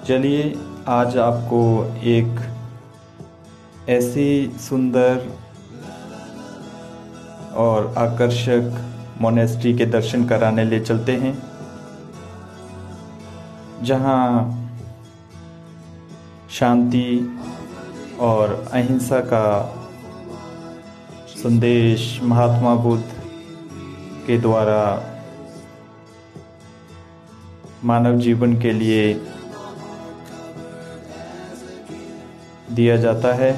चलिए आज आपको एक ऐसी सुंदर और आकर्षक मोनेस्ट्री के दर्शन कराने ले चलते हैं, जहाँ शांति और अहिंसा का संदेश महात्मा बुद्ध के द्वारा मानव जीवन के लिए दिया जाता है।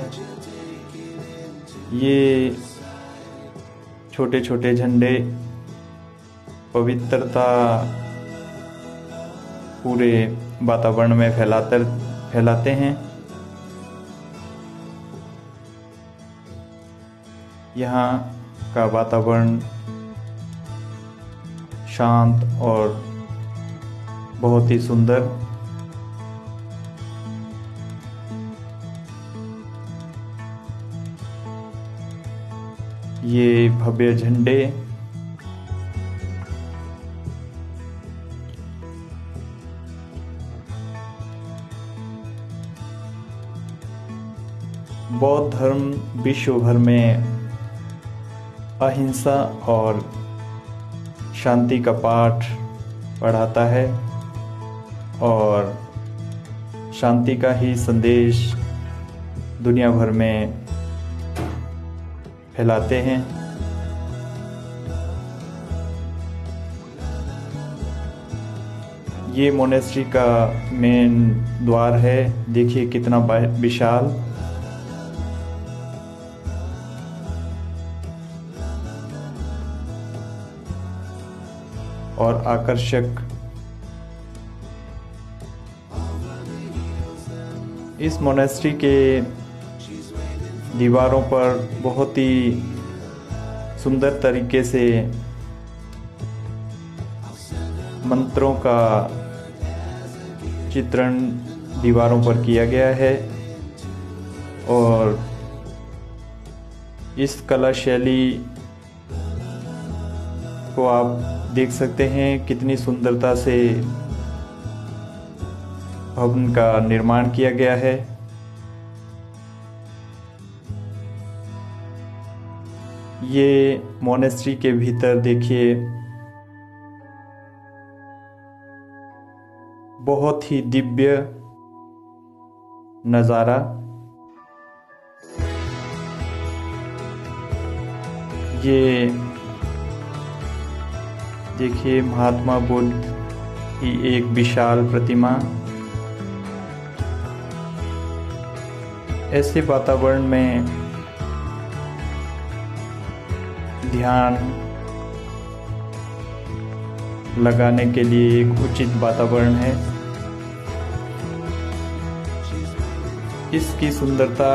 ये छोटे छोटे झंडे पवित्रता पूरे वातावरण में फैलाते हैं। यहाँ का वातावरण शांत और बहुत ही सुंदर। ये भव्य झंडे बौद्ध धर्म विश्व भर में अहिंसा और शांति का पाठ पढ़ाता है और शांति का ही संदेश दुनिया भर में फैलाते हैं। ये मोनेस्ट्री का मेन द्वार है, देखिए कितना विशाल। और आकर्षक। इस मोनेस्ट्री के दीवारों पर बहुत ही सुंदर तरीके से मंत्रों का चित्रण दीवारों पर किया गया है और इस कला शैली को आप देख सकते हैं कितनी सुंदरता से भवन का निर्माण किया गया है। ये मोनेस्ट्री के भीतर देखिए बहुत ही दिव्य नज़ारा। ये देखिए महात्मा बुद्ध की एक विशाल प्रतिमा। ऐसे वातावरण में ध्यान लगाने के लिए एक उचित वातावरण है। इसकी सुंदरता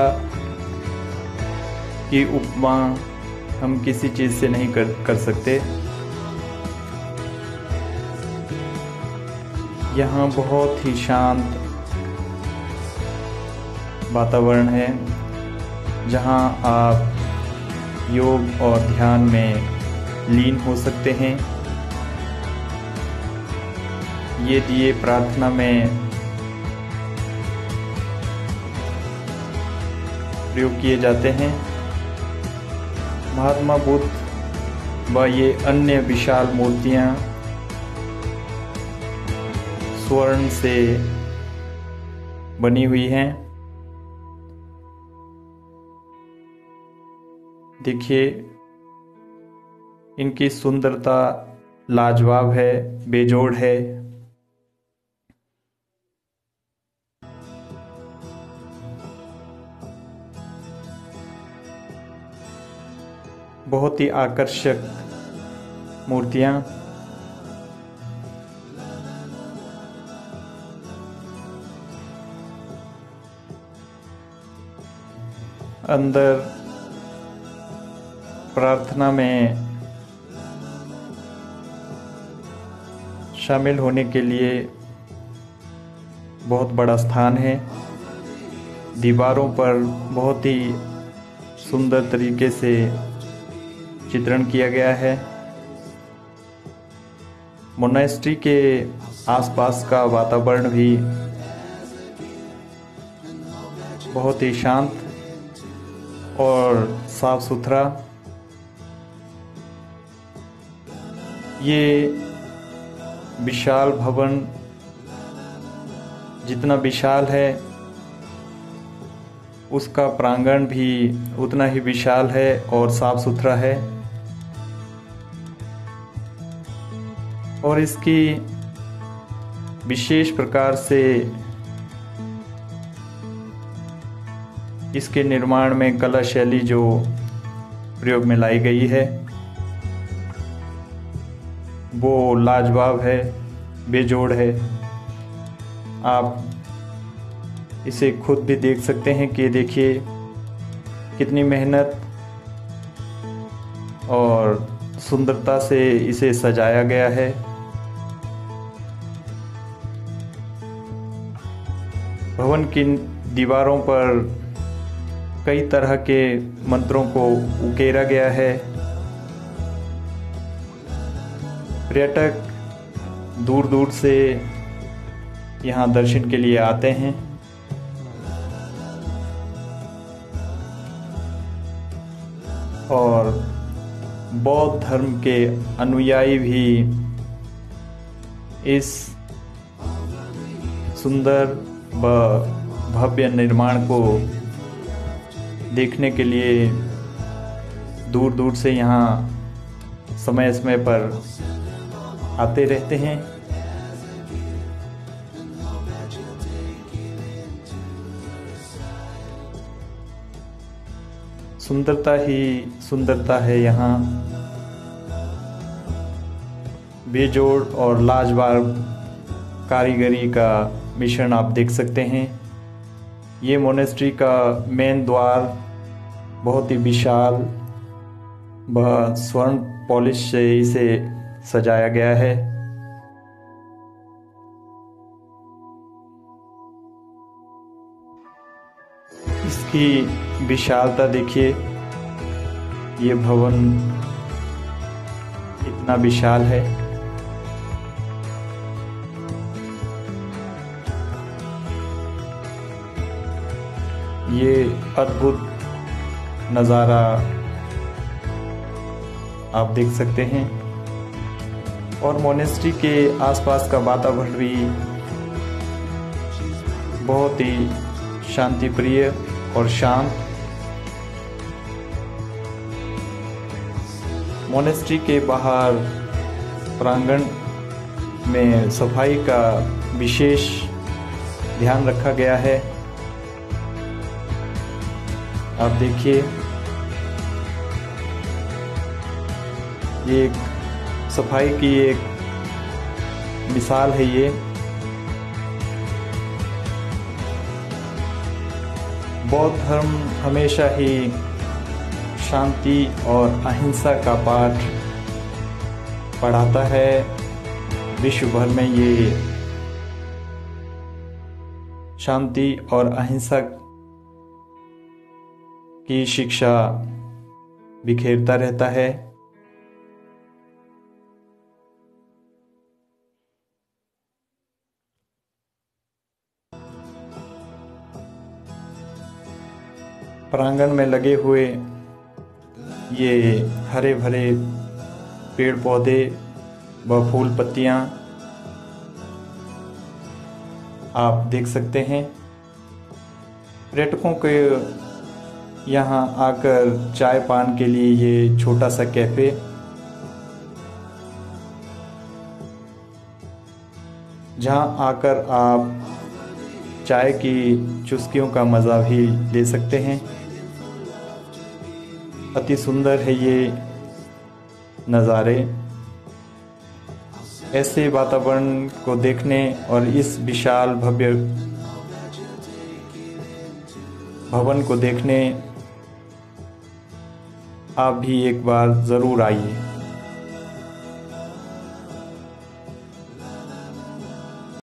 की उपमा हम किसी चीज से नहीं कर सकते। यहाँ बहुत ही शांत वातावरण है, जहाँ आप योग और ध्यान में लीन हो सकते हैं। ये दिए प्रार्थना में प्रयोग किए जाते हैं। महात्मा बुद्ध व ये अन्य विशाल मूर्तियां स्वर्ण से बनी हुई हैं। देखिए इनकी सुंदरता लाजवाब है, बेजोड़ है। बहुत ही आकर्षक मूर्तियां। अंदर प्रार्थना में शामिल होने के लिए बहुत बड़ा स्थान है। दीवारों पर बहुत ही सुंदर तरीके से चित्रण किया गया है। मोनेस्ट्री के आसपास का वातावरण भी बहुत ही शांत और साफ सुथरा। ये विशाल भवन जितना विशाल है उसका प्रांगण भी उतना ही विशाल है और साफ सुथरा है। और इसकी विशेष प्रकार से इसके निर्माण में कला शैली जो प्रयोग में लाई गई है वो लाजवाब है, बेजोड़ है। आप इसे खुद भी देख सकते हैं कि देखिए कितनी मेहनत और सुंदरता से इसे सजाया गया है। भवन की दीवारों पर कई तरह के मंत्रों को उकेरा गया है। पर्यटक दूर दूर से यहाँ दर्शन के लिए आते हैं। और बौद्ध धर्म के अनुयायी भी इस सुंदर व भव्य निर्माण को देखने के लिए दूर दूर से यहाँ समय समय पर आते रहते हैं। सुंदरता ही सुंदरता है यहाँ। बेजोड़ और लाजवाब कारीगरी का मिश्रण आप देख सकते हैं। ये मोनेस्ट्री का मेन द्वार बहुत ही विशाल व स्वर्ण पॉलिश से इसे सजाया गया है। इसकी विशालता देखिए, ये भवन इतना विशाल है। ये अद्भुत नज़ारा आप देख सकते हैं। और मोनेस्ट्री के आसपास का वातावरण भी बहुत ही शांति प्रिय और शांत। मोनेस्ट्री के बाहर प्रांगण में सफाई का विशेष ध्यान रखा गया है। आप देखिए, ये एक सफाई की एक मिसाल है। ये बौद्ध धर्म हमेशा ही शांति और अहिंसा का पाठ पढ़ाता है। विश्व भर में ये शांति और अहिंसा की शिक्षा बिखेरता रहता है। प्रांगण में लगे हुए ये हरे भरे पेड़ पौधे व फूल पत्तियां आप देख सकते हैं। पर्यटकों के यहाँ आकर चाय पान के लिए ये छोटा सा कैफे जहाँ आकर आप चाय की चुस्कियों का मज़ा भी ले सकते हैं। अति सुंदर है ये नज़ारे। ऐसे वातावरण को देखने और इस विशाल भव्य भवन को देखने आप भी एक बार ज़रूर आइए।